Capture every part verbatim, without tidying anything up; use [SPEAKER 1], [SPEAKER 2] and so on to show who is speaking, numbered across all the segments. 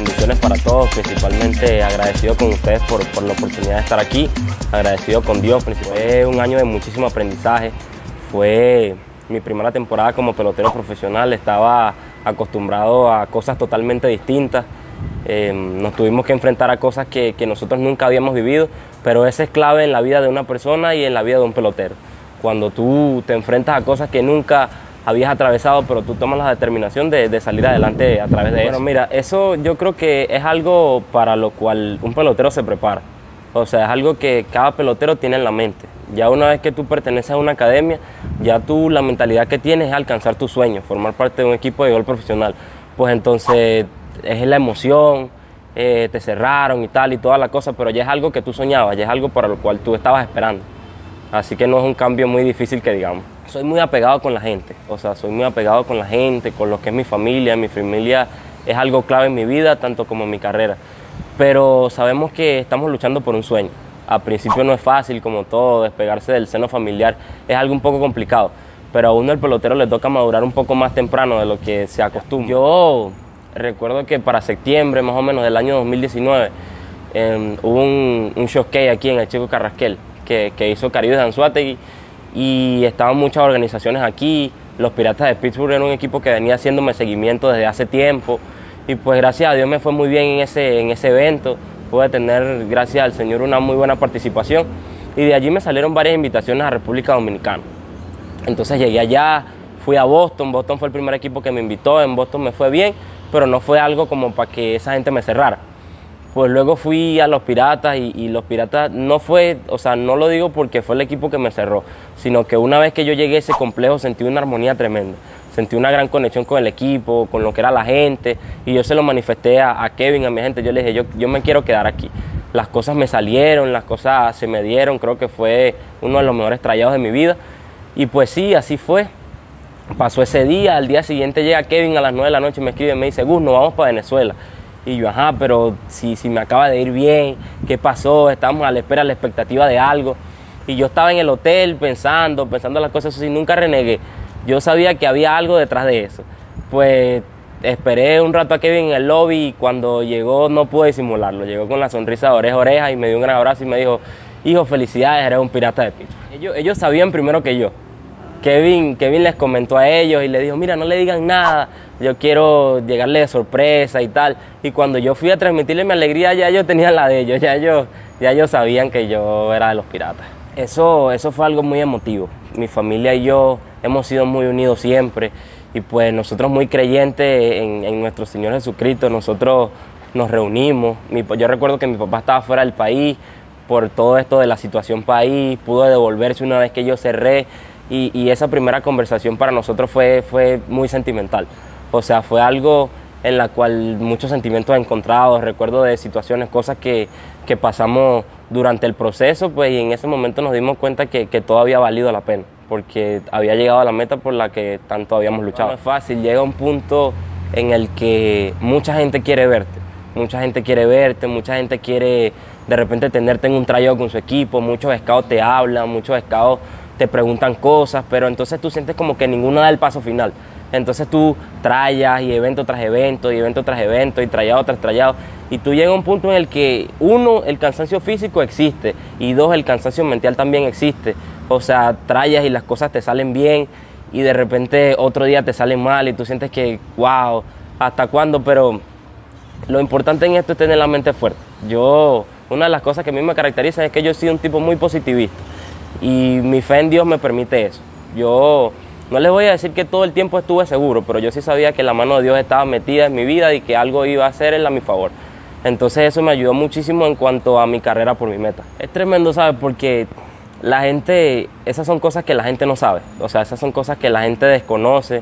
[SPEAKER 1] bendiciones para todos, principalmente agradecido con ustedes por, por la oportunidad de estar aquí, agradecido con Dios. Fue un año de muchísimo aprendizaje, fue mi primera temporada como pelotero profesional, estaba acostumbrado a cosas totalmente distintas, eh, nos tuvimos que enfrentar a cosas que, que nosotros nunca habíamos vivido, pero eso es clave en la vida de una persona y en la vida de un pelotero. Cuando tú te enfrentas a cosas que nunca habías atravesado, pero tú tomas la determinación de, de salir adelante a través de eso. Bueno, mira, eso yo creo que es algo para lo cual un pelotero se prepara. O sea, es algo que cada pelotero tiene en la mente. Ya una vez que tú perteneces a una academia, ya tú la mentalidad que tienes es alcanzar tus sueños, formar parte de un equipo de gol profesional. Pues entonces es la emoción, eh, te cerraron y tal y toda la cosa, pero ya es algo que tú soñabas, ya es algo para lo cual tú estabas esperando. Así que no es un cambio muy difícil que digamos. Soy muy apegado con la gente, o sea, soy muy apegado con la gente, con lo que es mi familia. Mi familia es algo clave en mi vida, tanto como en mi carrera. Pero sabemos que estamos luchando por un sueño. Al principio no es fácil, como todo, despegarse del seno familiar es algo un poco complicado. Pero a uno el pelotero le toca madurar un poco más temprano de lo que se acostumbra. Yo recuerdo que para septiembre, más o menos, del año dos mil diecinueve, eh, hubo un, un showcase aquí en el Chico Carrasquel, que, que hizo Caribe de Anzoátegui, y estaban muchas organizaciones aquí. Los Piratas de Pittsburgh eran un equipo que venía haciéndome seguimiento desde hace tiempo, y pues gracias a Dios me fue muy bien en ese, en ese evento. Pude tener, gracias al Señor, una muy buena participación, y de allí me salieron varias invitaciones a República Dominicana. Entonces llegué allá, fui a Boston. Boston fue el primer equipo que me invitó. En Boston me fue bien, pero no fue algo como para que esa gente me cerrara. Pues luego fui a los Piratas y, y los Piratas no fue, o sea, no lo digo porque fue el equipo que me cerró, sino que una vez que yo llegué a ese complejo sentí una armonía tremenda, sentí una gran conexión con el equipo, con lo que era la gente, y yo se lo manifesté a, a Kevin, a mi gente. Yo le dije, yo, yo me quiero quedar aquí. Las cosas me salieron, las cosas se me dieron, creo que fue uno de los mejores trayados de mi vida, y pues sí, así fue. Pasó ese día, al día siguiente llega Kevin a las nueve de la noche y me escribe y me dice, Gus, nos vamos para Venezuela. Y yo, ajá, pero si, si me acaba de ir bien, ¿qué pasó? Estábamos a la espera, a la expectativa de algo. Y yo estaba en el hotel pensando, pensando las cosas así, nunca renegué. Yo sabía que había algo detrás de eso. Pues esperé un rato a Kevin en el lobby, y cuando llegó no pude disimularlo. Llegó con la sonrisa de oreja a oreja y me dio un gran abrazo y me dijo, hijo, felicidades, eres un Pirata de Pittsburgh. Ellos, ellos sabían primero que yo. Kevin, Kevin les comentó a ellos y les dijo, mira, no le digan nada, yo quiero llegarle de sorpresa y tal. Y cuando yo fui a transmitirle mi alegría, ya ellos tenían la de ellos, ya ellos, ya ellos sabían que yo era de los Piratas. Eso, eso fue algo muy emotivo. Mi familia y yo hemos sido muy unidos siempre, y pues nosotros muy creyentes en, en nuestro Señor Jesucristo. Nosotros nos reunimos. Mi, yo recuerdo que mi papá estaba fuera del país por todo esto de la situación país, pudo devolverse una vez que yo cerré. Y, y esa primera conversación para nosotros fue, fue muy sentimental. O sea, fue algo en la cual muchos sentimientos encontrados, recuerdo de situaciones, cosas que, que pasamos durante el proceso, pues, y en ese momento nos dimos cuenta que, que todo había valido la pena, porque había llegado a la meta por la que tanto habíamos luchado. No es fácil, llega un punto en el que mucha gente quiere verte, mucha gente quiere verte, mucha gente quiere de repente tenerte en un tryout con su equipo, muchos scouts te hablan, muchos scouts te preguntan cosas, pero entonces tú sientes como que ninguno da el paso final. Entonces tú trayas y evento tras evento, y evento tras evento, y trayado tras trayado, y tú llegas a un punto en el que, uno, el cansancio físico existe, y dos, el cansancio mental también existe. O sea, trayas y las cosas te salen bien, y de repente otro día te salen mal, y tú sientes que, wow, ¿hasta cuándo? Pero lo importante en esto es tener la mente fuerte. Yo, una de las cosas que a mí me caracteriza es que yo he sido un tipo muy positivista, y mi fe en Dios me permite eso. Yo no les voy a decir que todo el tiempo estuve seguro, pero yo sí sabía que la mano de Dios estaba metida en mi vida y que algo iba a hacer él a mi favor. Entonces eso me ayudó muchísimo en cuanto a mi carrera por mi meta. Es tremendo, ¿sabes? Porque la gente, esas son cosas que la gente no sabe. O sea, esas son cosas que la gente desconoce,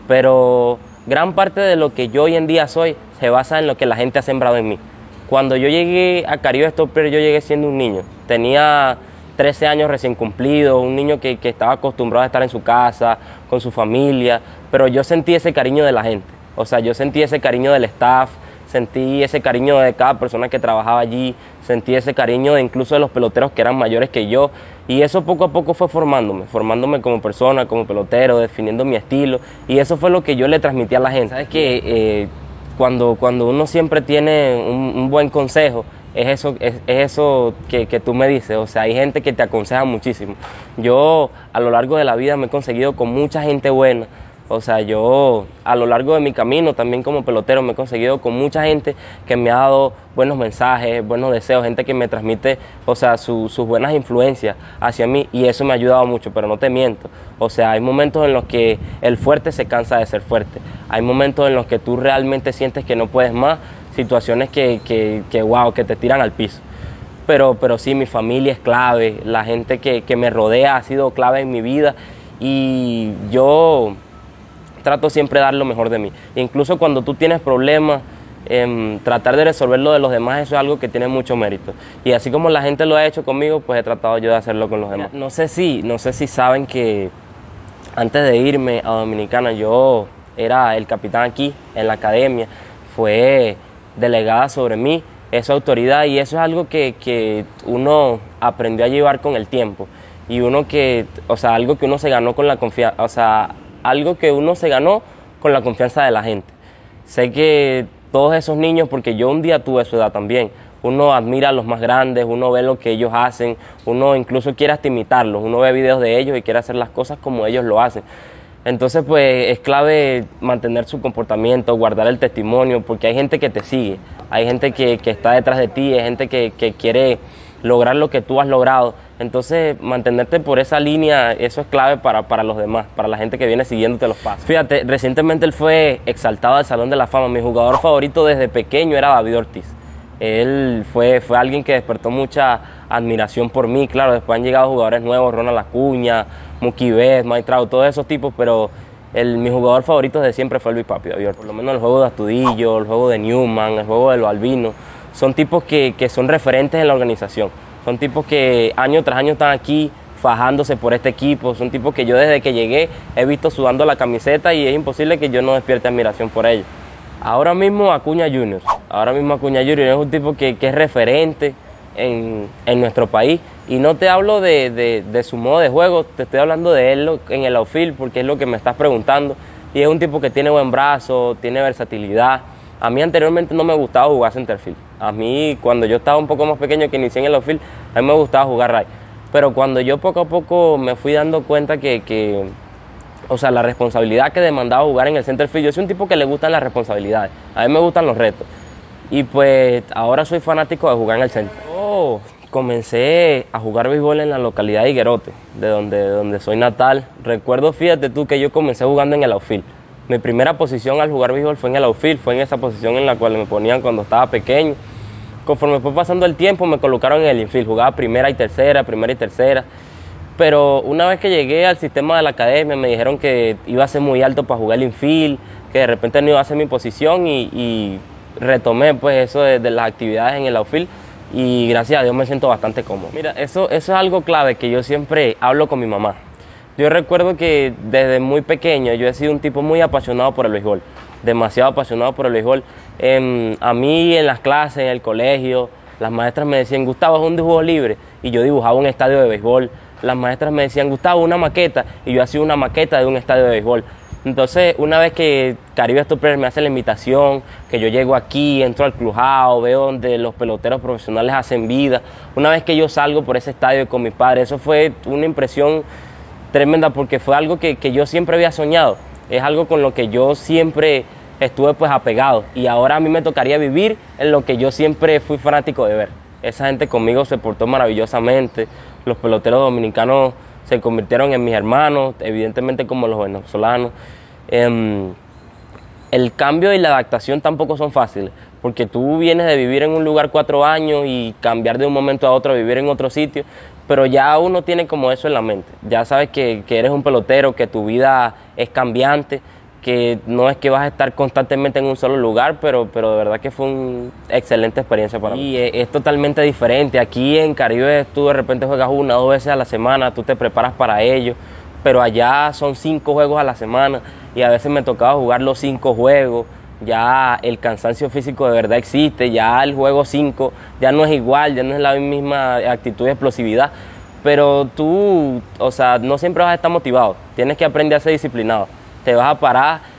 [SPEAKER 1] pero gran parte de lo que yo hoy en día soy se basa en lo que la gente ha sembrado en mí. Cuando yo llegué a Caribe Stopper, yo llegué siendo un niño. Tenía trece años recién cumplidos, un niño que, que estaba acostumbrado a estar en su casa, con su familia, pero yo sentí ese cariño de la gente. O sea, yo sentí ese cariño del staff, sentí ese cariño de cada persona que trabajaba allí, sentí ese cariño de incluso de los peloteros que eran mayores que yo, y eso poco a poco fue formándome, formándome como persona, como pelotero, definiendo mi estilo, y eso fue lo que yo le transmití a la gente. ¿Sabes qué? Eh, cuando, cuando uno siempre tiene un, un buen consejo, es eso, es, es eso que, que tú me dices. O sea, hay gente que te aconseja muchísimo. Yo a lo largo de la vida me he conseguido con mucha gente buena. O sea, yo a lo largo de mi camino también como pelotero me he conseguido con mucha gente que me ha dado buenos mensajes, buenos deseos, gente que me transmite, o sea, su, sus buenas influencias hacia mí, y eso me ha ayudado mucho, pero no te miento. O sea, hay momentos en los que el fuerte se cansa de ser fuerte, hay momentos en los que tú realmente sientes que no puedes más, situaciones que, que, que wow, que te tiran al piso. Pero, pero sí, mi familia es clave, la gente que, que me rodea ha sido clave en mi vida, y yo trato siempre de dar lo mejor de mí. Incluso cuando tú tienes problemas, eh, tratar de resolver lo de los demás, eso es algo que tiene mucho mérito. Y así como la gente lo ha hecho conmigo, pues he tratado yo de hacerlo con los demás. No sé si, no sé si saben que antes de irme a Dominicana, yo era el capitán aquí en la academia, fue delegada sobre mí esa autoridad, y eso es algo que, que uno aprendió a llevar con el tiempo. Y uno que, o sea, algo que uno se ganó con la confianza, o sea, algo que uno se ganó con la confianza de la gente. Sé que todos esos niños, porque yo un día tuve su edad también, uno admira a los más grandes, uno ve lo que ellos hacen, uno incluso quiere hasta imitarlos, uno ve videos de ellos y quiere hacer las cosas como ellos lo hacen. Entonces, pues, es clave mantener su comportamiento, guardar el testimonio, porque hay gente que te sigue, hay gente que, que está detrás de ti, hay gente que, que quiere lograr lo que tú has logrado. Entonces, mantenerte por esa línea, eso es clave para, para los demás, para la gente que viene siguiéndote los pasos. Fíjate, recientemente él fue exaltado al Salón de la Fama. Mi jugador favorito desde pequeño era David Ortiz. Él fue, fue alguien que despertó mucha admiración por mí. Claro, después han llegado jugadores nuevos, Ronald Acuña, Mookie Betts, Mike Trout, todos esos tipos, pero el, mi jugador favorito desde siempre fue Luis Papi David Ortiz. Por lo menos el juego de Astudillo, el juego de Newman, el juego de los Albinos, son tipos que, que son referentes en la organización. Son tipos que año tras año están aquí fajándose por este equipo. Son tipos que yo desde que llegué he visto sudando la camiseta, y es imposible que yo no despierte admiración por ellos. Ahora mismo Acuña junior Ahora mismo Acuña junior es un tipo que, que es referente en, en nuestro país. Y no te hablo de, de, de su modo de juego, te estoy hablando de él en el outfield, porque es lo que me estás preguntando. Y es un tipo que tiene buen brazo, tiene versatilidad. A mí anteriormente no me gustaba jugar centerfield. A mí, cuando yo estaba un poco más pequeño, que inicié en el outfield, a mí me gustaba jugar right. Pero cuando yo poco a poco me fui dando cuenta que, que, o sea, la responsabilidad que demandaba jugar en el centerfield, yo soy un tipo que le gustan las responsabilidades, a mí me gustan los retos. Y pues ahora soy fanático de jugar en el center. Yo comencé a jugar béisbol en la localidad de Higuerote, de donde, de donde soy natal. Recuerdo, fíjate tú, que yo comencé jugando en el outfield. Mi primera posición al jugar béisbol fue en el outfield, fue en esa posición en la cual me ponían cuando estaba pequeño. Conforme fue pasando el tiempo me colocaron en el infield, jugaba primera y tercera, primera y tercera. Pero una vez que llegué al sistema de la academia me dijeron que iba a ser muy alto para jugar el infield, que de repente no iba a ser mi posición, y, y retomé pues eso de, de las actividades en el outfield, y gracias a Dios me siento bastante cómodo. Mira, eso, eso es algo clave que yo siempre hablo con mi mamá. Yo recuerdo que desde muy pequeño yo he sido un tipo muy apasionado por el béisbol, demasiado apasionado por el béisbol. Eh, a mí en las clases, en el colegio, las maestras me decían, Gustavo, es un dibujo libre, y yo dibujaba un estadio de béisbol. Las maestras me decían, Gustavo, una maqueta, y yo hacía una maqueta de un estadio de béisbol. Entonces, una vez que Caribe Stop Players me hace la invitación, que yo llego aquí, entro al clubhouse, veo donde los peloteros profesionales hacen vida, una vez que yo salgo por ese estadio con mi padre, eso fue una impresión tremenda, porque fue algo que, que yo siempre había soñado, es algo con lo que yo siempre estuve pues apegado, y ahora a mí me tocaría vivir en lo que yo siempre fui fanático de ver. Esa gente conmigo se portó maravillosamente, los peloteros dominicanos se convirtieron en mis hermanos, evidentemente como los venezolanos. Eh, el cambio y la adaptación tampoco son fáciles, porque tú vienes de vivir en un lugar cuatro años y cambiar de un momento a otro a vivir en otro sitio, pero ya uno tiene como eso en la mente. Ya sabes que, que eres un pelotero, que tu vida es cambiante, que no es que vas a estar constantemente en un solo lugar, pero, pero de verdad que fue una excelente experiencia para mí. Y es, es totalmente diferente. Aquí en Caribe tú de repente juegas una o dos veces a la semana, tú te preparas para ello, pero allá son cinco juegos a la semana, y a veces me tocaba jugar los cinco juegos. Ya el cansancio físico de verdad existe, ya el juego cinco ya no es igual, ya no es la misma actitud y explosividad, pero tú, o sea, no siempre vas a estar motivado, tienes que aprender a ser disciplinado. Te vas a parar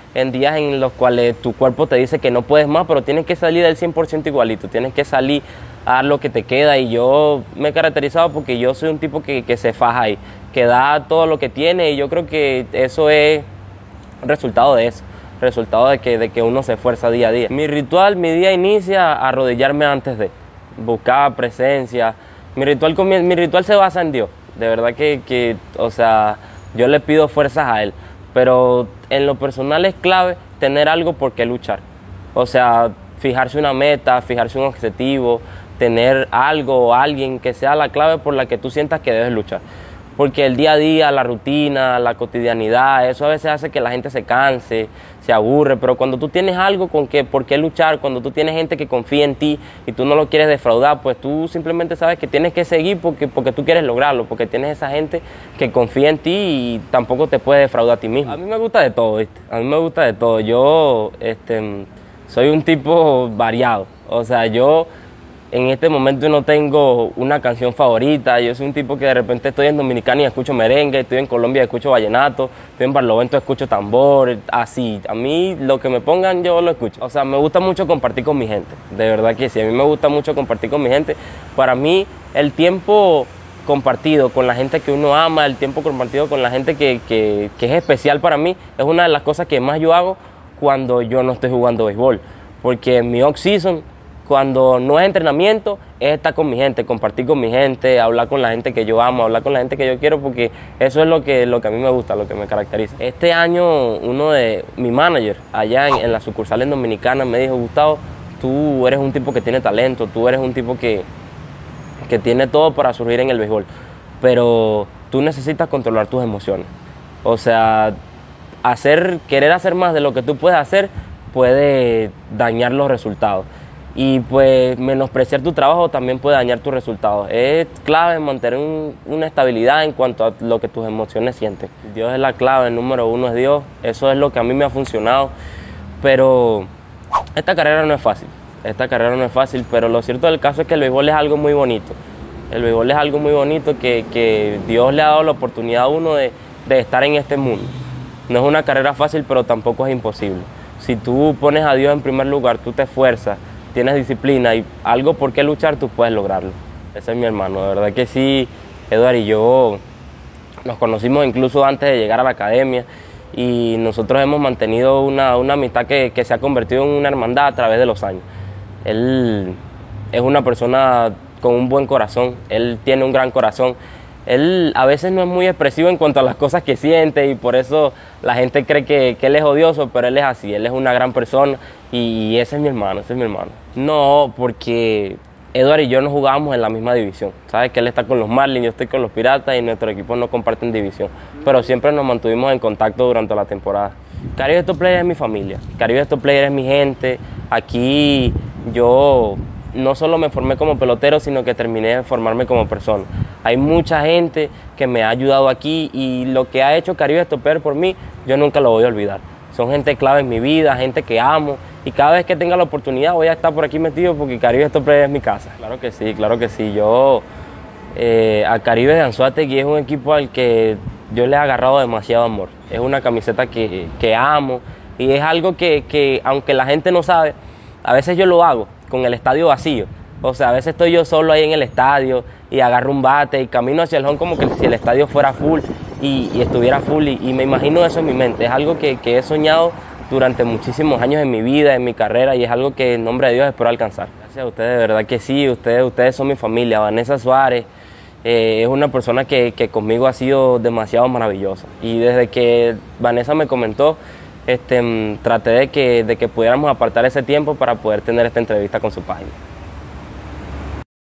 [SPEAKER 1] en días en los cuales tu cuerpo te dice que no puedes más, pero tienes que salir del cien por ciento igualito, tienes que salir a dar lo que te queda. Y yo me he caracterizado porque yo soy un tipo que, que se faja ahí, que da todo lo que tiene, y yo creo que eso es resultado de eso, resultado de que, de que uno se esfuerza día a día. Mi ritual, mi día inicia a arrodillarme antes de buscar presencia. Mi ritual, mi ritual se basa en Dios, de verdad que, que, o sea, yo le pido fuerzas a Él, pero en lo personal es clave tener algo por qué luchar. O sea, fijarse una meta, fijarse un objetivo, tener algo o alguien que sea la clave por la que tú sientas que debes luchar. Porque el día a día, la rutina, la cotidianidad, eso a veces hace que la gente se canse, se aburre, pero cuando tú tienes algo con que, por qué luchar, cuando tú tienes gente que confía en ti y tú no lo quieres defraudar, pues tú simplemente sabes que tienes que seguir porque, porque tú quieres lograrlo, porque tienes esa gente que confía en ti y tampoco te puede defraudar a ti mismo. A mí me gusta de todo, ¿viste? A mí me gusta de todo. Yo este, soy un tipo variado, o sea, yo... En este momento no tengo una canción favorita. Yo soy un tipo que de repente estoy en Dominicana y escucho merengue, estoy en Colombia y escucho vallenato, estoy en Barlovento y escucho tambor, así. A mí lo que me pongan yo lo escucho. O sea, me gusta mucho compartir con mi gente, de verdad que sí. A mí me gusta mucho compartir con mi gente. Para mí el tiempo compartido con la gente que uno ama, el tiempo compartido con la gente que, que, que es especial para mí, es una de las cosas que más yo hago cuando yo no estoy jugando béisbol. Porque en mi off-season, cuando no es entrenamiento, es estar con mi gente, compartir con mi gente, hablar con la gente que yo amo, hablar con la gente que yo quiero, porque eso es lo que, lo que a mí me gusta, lo que me caracteriza. Este año, uno de mi manager allá en, en la sucursal en Dominicana me dijo: Gustavo, tú eres un tipo que tiene talento, tú eres un tipo que, que tiene todo para surgir en el béisbol, pero tú necesitas controlar tus emociones. O sea, hacer, querer hacer más de lo que tú puedes hacer puede dañar los resultados. Y pues menospreciar tu trabajo también puede dañar tus resultados. Es clave mantener un, una estabilidad en cuanto a lo que tus emociones sienten. Dios es la clave, el número uno es Dios. Eso es lo que a mí me ha funcionado. Pero esta carrera no es fácil. Esta carrera no es fácil, pero lo cierto del caso es que el béisbol es algo muy bonito. El béisbol es algo muy bonito que, que Dios le ha dado la oportunidad a uno de, de estar en este mundo. No es una carrera fácil, pero tampoco es imposible. Si tú pones a Dios en primer lugar, tú te esfuerzas, tienes disciplina y algo por qué luchar, tú puedes lograrlo. Ese es mi hermano, de verdad que sí. Eduard y yo nos conocimos incluso antes de llegar a la academia y nosotros hemos mantenido una, una amistad que, que se ha convertido en una hermandad a través de los años. Él es una persona con un buen corazón, él tiene un gran corazón. Él a veces no es muy expresivo en cuanto a las cosas que siente y por eso la gente cree que, que él es odioso, pero él es así, él es una gran persona y ese es mi hermano, ese es mi hermano. No, porque Eduard y yo no jugábamos en la misma división. Sabes que él está con los Marlins, yo estoy con los Piratas y nuestros equipos no comparten división, pero siempre nos mantuvimos en contacto durante la temporada. Caribe Stop Player es mi familia, Caribe Stop Player es mi gente. Aquí yo no solo me formé como pelotero, sino que terminé de formarme como persona. Hay mucha gente que me ha ayudado aquí y lo que ha hecho Caribe Stop Player por mí, yo nunca lo voy a olvidar. Son gente clave en mi vida, gente que amo y cada vez que tenga la oportunidad voy a estar por aquí metido porque Caribe Stop Player es mi casa. Claro que sí, claro que sí. Yo eh, a Caribe de Anzoátegui es un equipo al que yo le he agarrado demasiado amor. Es una camiseta que, que amo y es algo que, que aunque la gente no sabe, a veces yo lo hago con el estadio vacío. O sea, a veces estoy yo solo ahí en el estadio y agarro un bate y camino hacia el home como que si el estadio fuera full y, y estuviera full y, y me imagino eso en mi mente. Es algo que, que he soñado durante muchísimos años en mi vida, en mi carrera y es algo que en nombre de Dios espero alcanzar. Gracias a ustedes, de verdad que sí, ustedes, ustedes son mi familia. Vanessa Suárez eh, es una persona que, que conmigo ha sido demasiado maravillosa y desde que Vanessa me comentó, Este, traté de que, de que pudiéramos apartar ese tiempo para poder tener esta entrevista con su página.